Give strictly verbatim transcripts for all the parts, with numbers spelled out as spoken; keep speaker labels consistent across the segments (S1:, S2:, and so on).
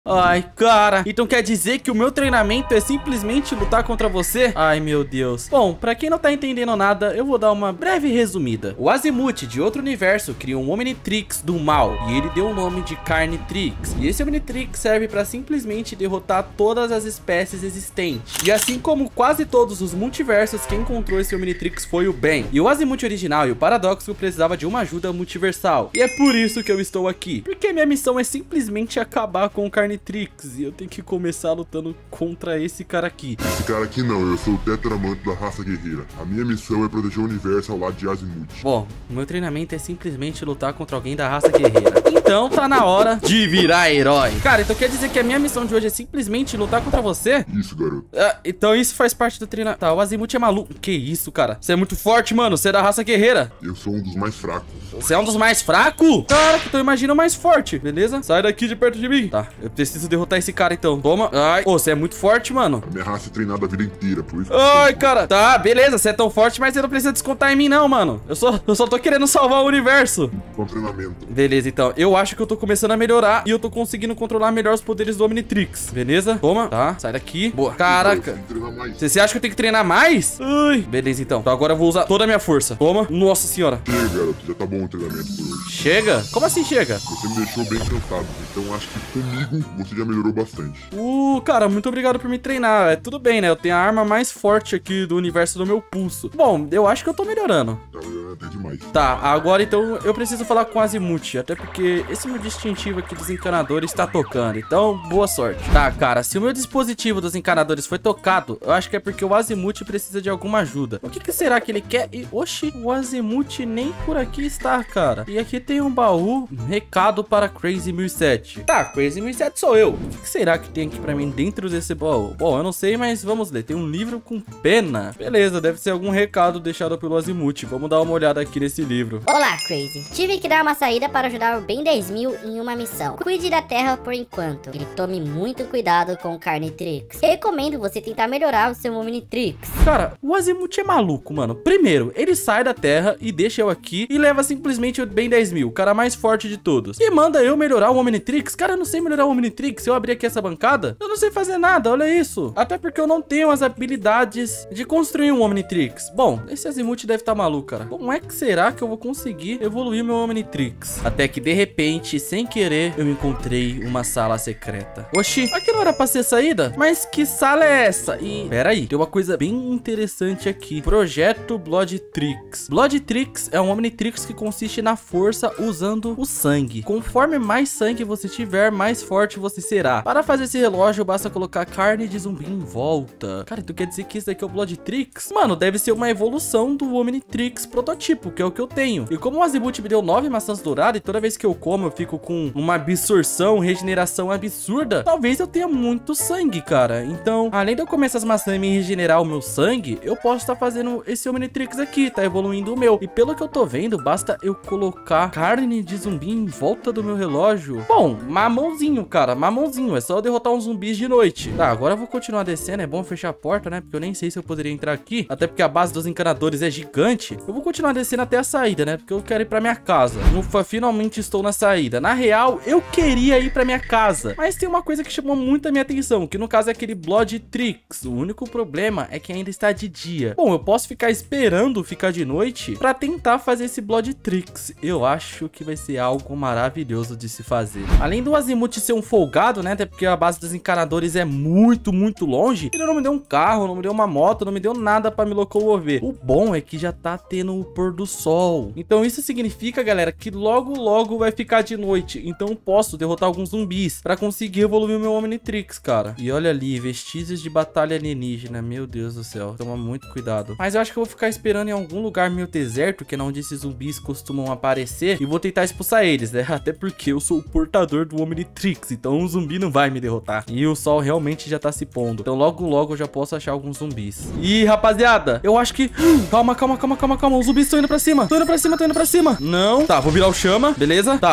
S1: Ai, cara, então quer dizer que o meu treinamento é simplesmente lutar contra você? Ai, meu Deus. Bom, pra quem não tá entendendo nada, eu vou dar uma breve resumida. O Azimuth, de outro universo, criou um Omnitrix do mal, e ele deu o nome de Carnitrix. E esse Omnitrix serve pra simplesmente derrotar todas as espécies existentes. E assim como quase todos os multiversos, quem encontrou esse Omnitrix foi o Ben. E o Azimuth original e o Paradoxo precisava de uma ajuda multiversal. E é por isso que eu estou aqui. Porque minha missão é simplesmente acabar com o Carnitrix. E eu tenho que começar lutando contra esse cara aqui.
S2: Esse cara aqui não, eu sou o Tetramanto da raça guerreira. A minha missão é proteger o universo ao lado de Azimuth.
S1: Bom, o meu treinamento é simplesmente lutar contra alguém da raça guerreira. Então tá na hora de virar herói. Cara, então quer dizer que a minha missão de hoje é simplesmente lutar contra você?
S2: Isso, garoto.
S1: Ah, então isso faz parte do treinamento. Tá, o Azimuth é maluco. Que isso, cara? Você é muito forte, mano. Você é da raça guerreira.
S2: Eu sou um dos mais fracos.
S1: Você é um dos mais fracos? Cara, então imagina o mais forte, beleza? Sai daqui de perto de mim. Tá, eu preciso derrotar esse cara então. Toma. Ai, ô, você é muito forte, mano.
S2: A minha raça é treinada a vida inteira, por isso.
S1: Ai, cara. Tá, beleza. Você é tão forte, mas você não precisa descontar em mim não, mano. Eu só, eu só tô querendo salvar o universo.
S2: Com treinamento.
S1: Beleza, então. Eu acho que eu tô começando a melhorar e eu tô conseguindo controlar melhor os poderes do Omnitrix. Beleza? Toma. Tá, sai daqui. Boa. Caraca. Você, você acha que eu tenho que treinar mais? Ai. Beleza, então. Então agora eu vou usar toda a minha força. Toma. Nossa senhora.
S2: Chega, garoto. Já tá bom o treinamento por hoje.
S1: Chega? Como assim chega?
S2: Você me deixou bem cansado, então acho que comigo você já melhorou bastante.
S1: Uh, cara, muito obrigado por me treinar. É tudo bem, né? Eu tenho a arma mais forte aqui do universo do meu pulso. Bom, eu acho que eu tô melhorando.
S2: Tá melhorando até demais.
S1: Tá, agora então eu preciso falar com o Azimuth, até porque esse meu distintivo aqui dos encanadores tá tocando. Então, boa sorte. Tá, cara, se o meu dispositivo dos encanadores foi tocado, eu acho que é porque o Azimuth precisa de alguma ajuda. O que que será que ele quer? E, oxi, o Azimuth nem por aqui está, cara. E aqui tem um baú, um recado para Crazy mil e sete. Tá, Crazy mil e sete sou eu. O que que será que tem aqui pra mim dentro desse baú? Bom, eu não sei, mas vamos ler. Tem um livro com pena. Beleza, deve ser algum recado deixado pelo Azimuth. Vamos dar uma olhada aqui nesse livro.
S3: Olá, Crazy. Tive que dar uma saída para ajudar o Ben dez mil em uma missão. Cuide da Terra por enquanto e tome muito cuidado com o Carnitrix. Recomendo você tentar melhorar o seu Omnitrix.
S1: Cara, o Azimuth é maluco, mano. Primeiro, ele sai da Terra e deixa eu aqui e leva simplesmente o Ben dez mil, o cara mais forte de todos. E manda eu melhorar o Omnitrix. Cara, eu não sei melhorar o Omnitrix. Se eu abrir aqui essa bancada, eu não sei fazer nada, olha isso. Até porque eu não tenho as habilidades de construir um Omnitrix. Bom, esse Azimuth deve estar maluco, cara. Como é que será que eu vou conseguir evoluir meu Omnitrix? Até que de repente, sem querer, eu encontrei uma sala secreta. Oxi, aqui não era pra ser saída? Mas que sala é essa? E pera aí, tem uma coisa bem interessante aqui. Projeto Bloodtrix. Bloodtrix é um Omnitrix que consiste na força usando o sangue. Conforme mais sangue você tiver, mais forte você será. Para fazer esse relógio, basta colocar carne de zumbi em volta. Cara, então quer dizer que isso daqui é o Bloodtrix? Mano, deve ser uma evolução do Omnitrix prototipo, que é o que eu tenho. E como o Azimuth me deu nove maçãs douradas e toda vez que eu como eu fico com uma absorção, regeneração absurda, talvez eu tenha muito sangue, cara. Então, além de eu comer essas maçãs e me regenerar o meu sangue, eu posso estar fazendo esse Omnitrix aqui, tá evoluindo o meu. E pelo que eu tô vendo, basta eu colocar carne de zumbi em volta do meu relógio. Bom, mamãozinho, cara, mamãozinho. É só eu derrotar uns zumbis de noite. Tá, agora eu vou continuar descendo. É bom fechar a porta, né? Porque eu nem sei se eu poderia entrar aqui. Até porque a base dos encanadores é gigante. Eu vou continuar descendo até a saída, né? Porque eu quero ir pra minha casa. Ufa, finalmente estou na saída. Na real, eu queria ir pra minha casa. Mas tem uma coisa que chamou muito a minha atenção, que no caso é aquele Bloodtrix. O único problema é que ainda está de dia. Bom, eu posso ficar esperando ficar de noite pra tentar fazer esse Bloodtrix. Eu acho que vai ser algo maravilhoso de se fazer. Além do Azimuth ser um folgado, né? Até porque a base dos encanadores é muito, muito longe. Ele não me deu um carro, não me deu uma moto, não me deu nada pra me locomover. O bom é que já tá tendo o pôr do sol. Então isso significa, galera, que logo, logo vai ficar de noite. Então eu posso derrotar alguns zumbis pra conseguir evoluir o meu Omnitrix, cara. E olha ali, vestígios de batalha alienígena. Meu Deus do céu. Toma muito cuidado. Mas eu acho que eu vou ficar esperando em algum lugar meio deserto, que é onde esses zumbis costumam aparecer. E vou tentar expulsar eles, né? Até porque eu sou o portador do Omnitrix. Então um zumbi não vai me derrotar. E o sol realmente já tá se pondo. Então logo, logo eu já posso achar alguns zumbis. Ih, rapaziada, eu acho que... Calma, calma, calma, calma, calma. Os zumbis estão indo pra cima. Tô indo pra cima, tô indo pra cima. Não. Tá, vou virar o chama. Beleza? Tá,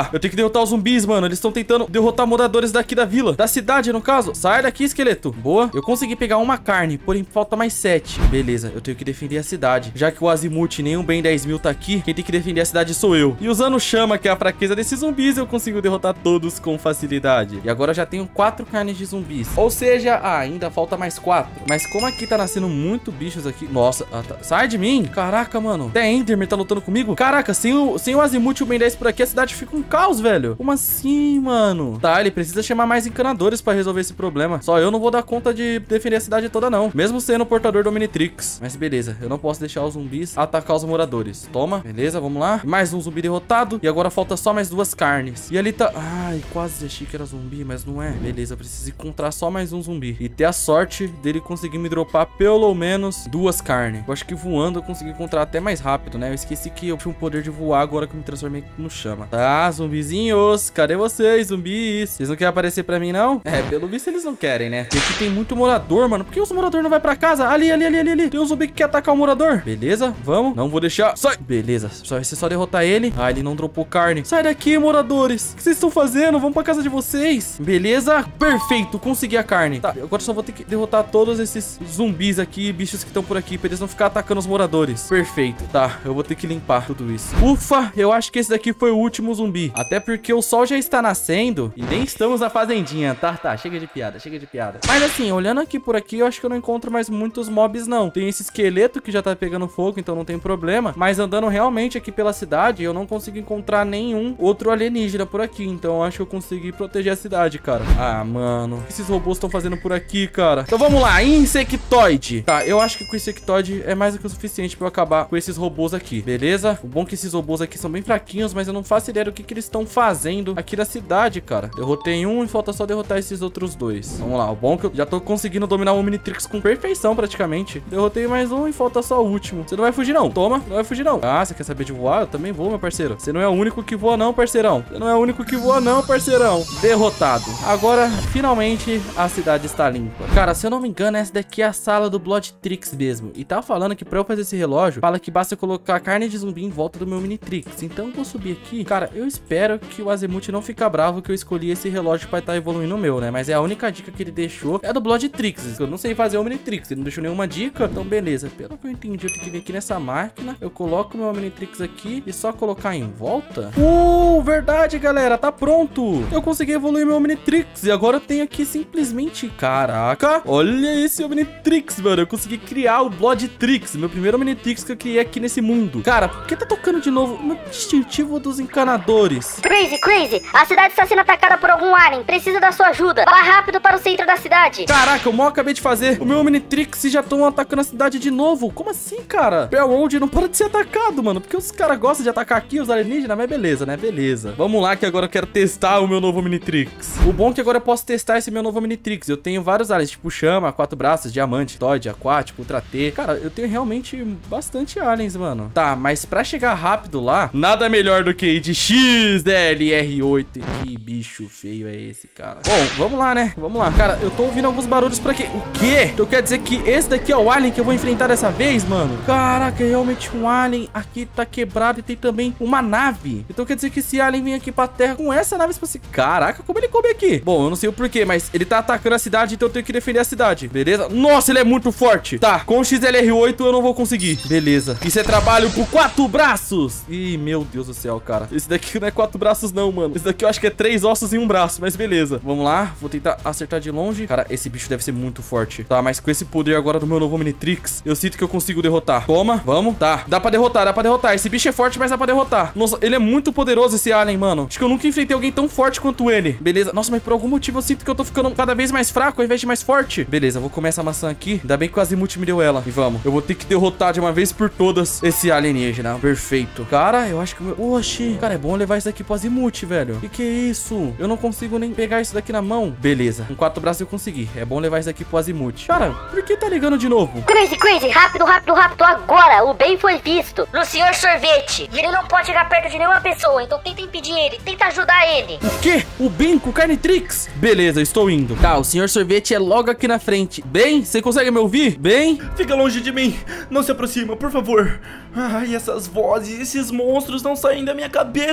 S1: Tá, eu tenho que derrotar os zumbis, mano. Eles estão tentando derrotar moradores daqui da vila. Da cidade, no caso. Sai daqui, esqueleto. Boa. Eu consegui pegar uma carne, porém falta mais sete. Beleza, eu tenho que defender a cidade. Já que o Azimuth nem um Ben dez mil tá aqui, quem tem que defender a cidade sou eu. E usando chama, que é a fraqueza desses zumbis, eu consigo derrotar todos com facilidade. E agora eu já tenho quatro carnes de zumbis. Ou seja, ah, ainda falta mais quatro. Mas como aqui tá nascendo muito bichos aqui... Nossa, ah, tá. Sai de mim. Caraca, mano. Até Enderman tá lutando comigo. Caraca, sem o, sem o Azimuth e o Ben dez por aqui, a cidade fica um caos, velho. Como assim, mano? Tá, ele precisa chamar mais encanadores pra resolver esse problema. Só eu não vou dar conta de defender a cidade toda, não. Mesmo sendo o portador do Omnitrix. Mas beleza, eu não posso deixar os zumbis atacar os moradores. Toma, beleza, vamos lá. Mais um zumbi derrotado. E agora falta só mais duas carnes. E ali tá... Ai, quase achei que era zumbi, mas não é. Beleza, eu preciso encontrar só mais um zumbi. E ter a sorte dele conseguir me dropar pelo menos duas carnes. Eu acho que voando eu consegui encontrar até mais rápido, né? Eu esqueci que eu tinha um poder de voar agora que eu me transformei no chama. Tá, zumbizinhos. Cadê vocês, zumbis? Vocês não querem aparecer pra mim, não? É, pelo visto eles não querem, né? E aqui tem muito morador, mano. Por que os moradores não vai pra casa? Ali, ali, ali, ali, ali. Tem um zumbi que quer atacar o morador. Beleza, vamos. Não vou deixar. Sai. Beleza, só vai ser só derrotar ele. Ah, ele não dropou carne. Sai daqui, moradores. O que vocês estão fazendo? Vamos pra casa de vocês. Beleza, perfeito. Consegui a carne. Tá, agora só vou ter que derrotar todos esses zumbis aqui, bichos que estão por aqui, pra eles não ficar atacando os moradores. Perfeito. Tá, eu vou ter que limpar tudo isso. Ufa, eu acho que esse daqui foi o último zumbi. Até porque o sol já está nascendo e nem estamos na fazendinha. Tá, tá, chega de piada, chega de piada. Mas assim, olhando aqui por aqui, eu acho que eu não encontro mais muitos mobs, não. Tem esse esqueleto que já tá pegando fogo, então não tem problema. Mas andando realmente aqui pela cidade, eu não consigo encontrar nenhum outro alienígena por aqui. Então eu acho que eu consegui proteger a cidade, cara. Ah, mano, o que esses robôs estão fazendo por aqui, cara? Então vamos lá, Insectoide. Tá, eu acho que com o Insectoide é mais do que o suficiente pra eu acabar com esses robôs aqui, beleza? O bom é que esses robôs aqui são bem fraquinhos, mas eu não faço ideia do que, que eles estão fazendo aqui na cidade, cara. Derrotei um e falta só derrotar esses outros dois. Vamos lá, o bom é que eu já tô conseguindo dominar o Omnitrix com perfeição, praticamente. Derrotei mais um e falta só o último. Você não vai fugir, não. Toma, não vai fugir, não. Ah, você quer saber de voar? Eu também vou, meu parceiro. Você não é o único que voa, não, parceirão. Você não é o único que voa, não, parceirão. Derrotado. Agora, finalmente, a cidade está limpa. Cara, se eu não me engano, essa daqui é a sala do Bloodtrix mesmo. E tá falando que pra eu fazer esse relógio, fala que basta colocar carne de zumbi em volta do meu Omnitrix. Então eu vou subir aqui. Cara, eu espero que o Azimuth não fique bravo que eu escolhi esse relógio pra estar evoluindo o meu, né? Mas é a única dica que ele deixou é do Bloodtrix. Eu não sei fazer o Omnitrix, ele não deixou nenhuma dica. Então beleza, pelo que eu entendi, eu tenho que vir aqui nessa máquina. Eu coloco o meu Omnitrix aqui e só colocar em volta. Uh, verdade, galera, tá pronto. Eu consegui evoluir meu Omnitrix e agora eu tenho aqui simplesmente... Caraca, olha esse Omnitrix, mano. Eu consegui criar o Bloodtrix, meu primeiro Omnitrix que eu criei aqui nesse mundo. Cara, por que tá tocando de novo no distintivo dos encanadores?
S3: Crazy, Crazy, a cidade está sendo atacada por algum alien. Precisa da sua ajuda. Vá rápido para o centro da cidade.
S1: Caraca, eu mal acabei de fazer o meu Omnitrix e já estão atacando a cidade de novo. Como assim, cara? Bellroad não para de ser atacado, mano. Porque os caras gostam de atacar aqui os alienígenas, mas beleza, né? Beleza. Vamos lá que agora eu quero testar o meu novo Omnitrix. O bom é que agora eu posso testar esse meu novo Omnitrix. Eu tenho vários aliens, tipo chama, quatro braços, diamante, toide, aquático, ultra T. Cara, eu tenho realmente bastante aliens, mano. Tá, mas pra chegar rápido lá, nada melhor do que ir de X L R oito. Que bicho feio é esse, cara? Bom, vamos lá, né? Vamos lá. Cara, eu tô ouvindo alguns barulhos por aqui. O quê? Então quer dizer que esse daqui é o alien que eu vou enfrentar dessa vez, mano? Caraca, é realmente um alien. Aqui tá quebrado e tem também uma nave. Então quer dizer que esse alien vem aqui pra terra com essa nave espacial. Caraca, como ele come aqui? Bom, eu não sei o porquê, mas ele tá atacando a cidade, então eu tenho que defender a cidade. Beleza? Nossa, ele é muito forte. Tá, com o X L R oito eu não vou conseguir. Beleza. Isso é trabalho por quatro braços. Ih, meu Deus do céu, cara. Esse daqui não é quatro braços não, mano. Esse daqui eu acho que é três ossos e um braço, mas beleza. Vamos lá, vou tentar acertar de longe. Cara, esse bicho deve ser muito forte. Tá, mas com esse poder agora do meu novo Omnitrix, eu sinto que eu consigo derrotar. Toma, vamos. Tá, dá pra derrotar, dá pra derrotar. Esse bicho é forte, mas dá pra derrotar. Nossa, ele é muito poderoso, esse alien, mano. Acho que eu nunca enfrentei alguém tão forte quanto ele. Beleza. Nossa, mas por algum motivo eu sinto que eu tô ficando cada vez mais fraco ao invés de mais forte. Beleza, vou comer essa maçã aqui. Ainda bem que o Azimuth me deu ela. E vamos. Eu vou ter que derrotar de uma vez por todas esse alienígena. Perfeito. Cara, eu acho que o meu... Oxi. Cara, é bom levar isso daqui pro Azimuth, velho. Que que é isso? Eu não consigo nem pegar isso daqui na mão. Beleza. Com quatro braços eu consegui. É bom levar isso daqui pro Azimuth. Cara, por que tá ligando de novo?
S3: Crazy, Crazy, rápido, rápido, rápido. Agora, o Ben foi visto no senhor Sorvete. E ele não pode chegar perto de nenhuma pessoa. Então tenta impedir ele. Tenta ajudar ele.
S1: O quê? O Ben com o Carnitrix? Beleza, estou indo. Tá, o senhor Sorvete é logo aqui na frente. Ben, você consegue me ouvir? Ben?
S4: Fica longe de mim. Não se aproxima, por favor. Ai, essas vozes, esses monstros não saem da minha cabeça. Eu só queria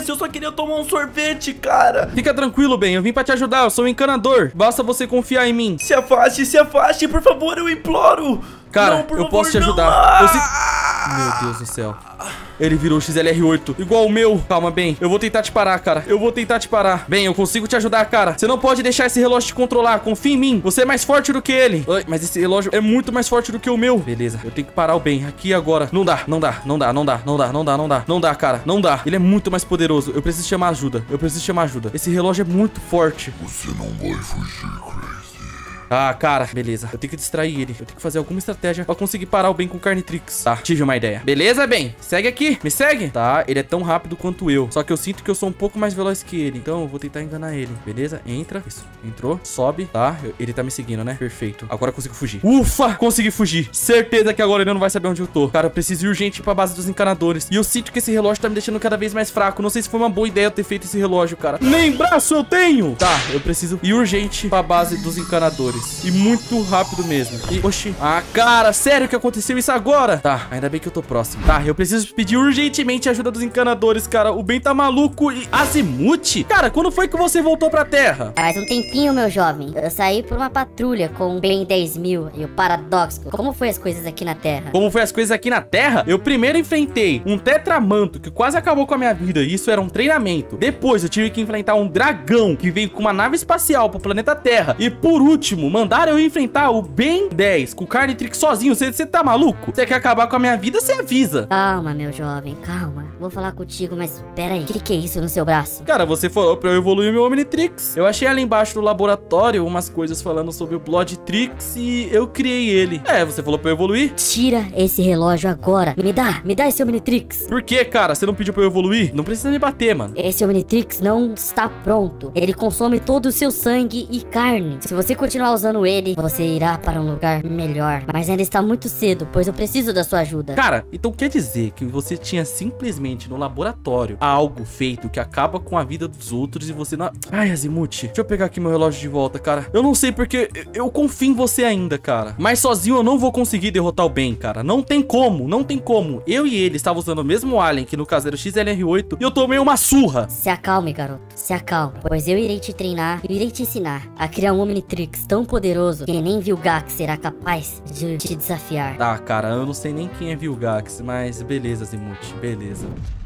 S4: queria tomar um sorvete, cara.
S1: Fica tranquilo, Ben, eu vim pra te ajudar, eu sou um encanador. Basta você confiar em mim.
S4: Se afaste, se afaste, por favor, eu imploro.
S1: Cara,
S4: não, por
S1: eu
S4: favor,
S1: posso te
S4: não.
S1: ajudar.
S4: Ah!
S1: Eu sei... Meu Deus do céu. Ele virou X L R oito, igual o meu. Calma, Ben, eu vou tentar te parar, cara. Eu vou tentar te parar. Ben, eu consigo te ajudar, cara. Você não pode deixar esse relógio te controlar. Confia em mim. Você é mais forte do que ele. Ai, mas esse relógio é muito mais forte do que o meu. Beleza, eu tenho que parar o Ben aqui agora. Não dá, não dá, não dá, não dá, não dá, não dá, não dá. Não dá, cara, não dá. Ele é muito mais poderoso. Eu preciso chamar ajuda. Eu preciso chamar ajuda. Esse relógio é muito forte.
S2: Você não vai fugir, Crazy.
S1: Ah, cara, beleza. Eu tenho que distrair ele. Eu tenho que fazer alguma estratégia pra conseguir parar o Ben com o Carnitrix. Tá, tive uma ideia. Beleza, Ben? Segue aqui. Me segue? Tá, ele é tão rápido quanto eu. Só que eu sinto que eu sou um pouco mais veloz que ele. Então eu vou tentar enganar ele. Beleza? Entra. Isso. Entrou. Sobe. Tá. Eu- ele tá me seguindo, né? Perfeito. Agora eu consigo fugir. Ufa! Consegui fugir. Certeza que agora ele não vai saber onde eu tô. Cara, eu preciso ir urgente pra base dos encanadores. E eu sinto que esse relógio tá me deixando cada vez mais fraco. Não sei se foi uma boa ideia eu ter feito esse relógio, cara. Nem braço eu tenho! Tá, eu preciso ir urgente pra base dos encanadores. E muito rápido mesmo. E, oxi. Ah, cara, sério que aconteceu isso agora? Tá, ainda bem que eu tô próximo. Tá, eu preciso pedir urgentemente a ajuda dos encanadores, cara. O Ben tá maluco e... Azimuth? Cara, quando foi que você voltou pra Terra?
S3: Faz um tempinho, meu jovem. Eu saí por uma patrulha com o Ben dez mil e o Paradoxico. Como foi as coisas aqui na Terra?
S1: Como foi as coisas aqui na Terra? Eu primeiro enfrentei um tetramanto que quase acabou com a minha vida. E isso era um treinamento. Depois eu tive que enfrentar um dragão que veio com uma nave espacial pro planeta Terra. E por último, mandaram eu enfrentar o Ben dez com o Carnitrix sozinho. Você tá maluco? Você quer acabar com a minha vida? Você avisa.
S3: Calma, meu jovem, calma. Vou falar contigo, mas pera aí. O que, que é isso no seu braço?
S1: Cara, você falou pra eu evoluir o meu Omnitrix. Eu achei ali embaixo do laboratório umas coisas falando sobre o Bloodtrix e eu criei ele. É, você falou pra eu evoluir?
S3: Tira esse relógio agora. Me dá, me dá esse Omnitrix.
S1: Por que, cara? Você não pediu pra eu evoluir? Não precisa me bater, mano.
S3: Esse Omnitrix não está pronto. Ele consome todo o seu sangue e carne. Se você continuar usando ele, você irá para um lugar melhor. Mas ainda está muito cedo, pois eu preciso da sua ajuda.
S1: Cara, então quer dizer que você tinha simplesmente no laboratório algo feito que acaba com a vida dos outros e você não... Ai, Azimuth, deixa eu pegar aqui meu relógio de volta, cara. Eu não sei porque eu- eu confio em você ainda, cara. Mas sozinho eu não vou conseguir derrotar o Ben, cara. Não tem como, não tem como. Eu e ele estavam usando o mesmo alien, que no caso era o X L R oito, e eu tomei uma surra.
S3: Se acalme, garoto. Se acalme. Pois eu irei te treinar e irei te ensinar a criar um Omnitrix tão poderoso que nem Vilgax será capaz de te desafiar.
S1: Tá, cara, eu não sei nem quem é Vilgax, mas beleza, Azimuth, beleza.